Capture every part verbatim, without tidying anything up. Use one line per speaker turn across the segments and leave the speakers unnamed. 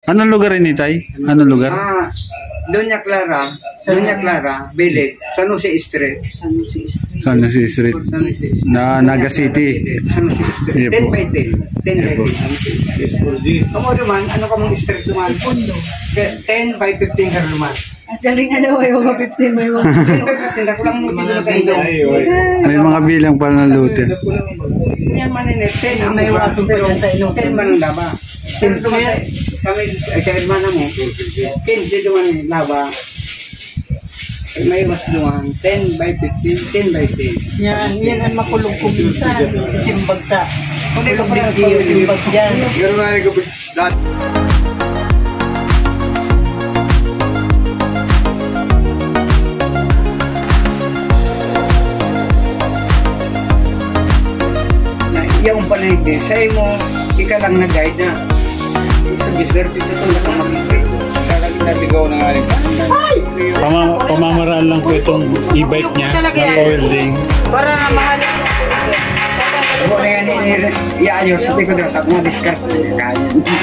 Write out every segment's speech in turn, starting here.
Anong lugar ini, Tay? Anong lugar?
Ah, Doña Clara, Doña Clara, Village, San Jose Street. San Jose Street.
San Jose Street.
San Jose Street.
Na Naga City.
San Jose Street.
Iya,
ten
po.
by ten. ten by ten. Kamu naman, ano ka mong street naman? ten by fifteen ka naman.
Galing ano, may mga fifteen, may mga
ten by fifteen, ako lang mo dito sa inyo.
May mga bilang pala ng lote.
Yan maninit, ten ang
May
iba,
waso pa
pero
dyan sa ilong.
ten man ang laba. Pero naman kami, ay sa hermana mo, quinze duman laba. May mas duman, ten by fifteen, ten by ten.
yan, yan ang makulong ko minsan. Simbag sa.
Hindi ka
Kulong
pala
video, simbag dyan.
Pero nga rin kapag dati.
Na iyong paligid, sa'yo mo, ika lang na-guide na. Sa diswerte ito ito na kamagigay.
Naligaw na nga rin.
Pama pamamaraan lang po itong e-bike niya na welding.
Para mahal.
Ako na yan, i-ayos. Sabi ko na, sabi mo, discard. Kaya.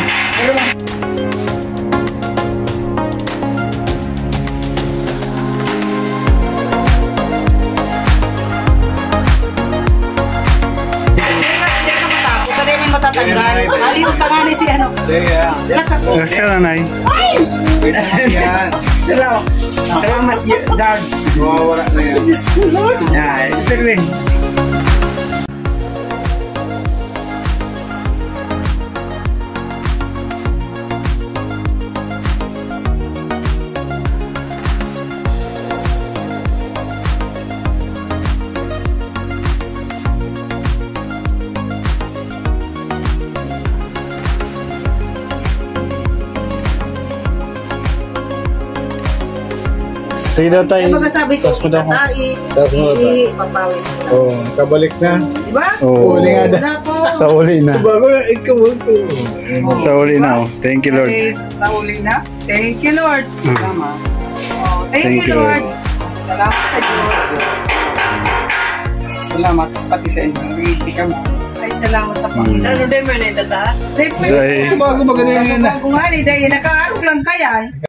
Matatanggal. Aliw ka nga ni si ano.
Sige.
Lakas ako.
Siya na, Nay.
Wait lang yan.
Salamat. Salamat, Dad.
Mawawala na yan.
Yan, pero eh.
Sige daw, Tay.
Ay, magkasabi ko,
Tas mo daw ako.
tatai,
Tas mo daw,
hindi, papawis ko.
Oh, kabalik na.
Diba?
Oo.
Uli nga na.
Wala po.
Sa uli na.
Bago na, ikaw mo ko.
Sa uli na, oh. Thank you, Lord.
Okay, sa uli na. Thank you, Lord.
Salamat.
Oh, thank,
Thank
you,
you,
Lord.
Lord.
Salamat sa Diyos.
Salamat pati sa inyo. Hindi ka
Ay, salamat sa Panginoon. Ano din mo na yung tata? Ay,
Dahil-
Bago maganda yan na.
Bago nga, dahil nakaarog lang kayan.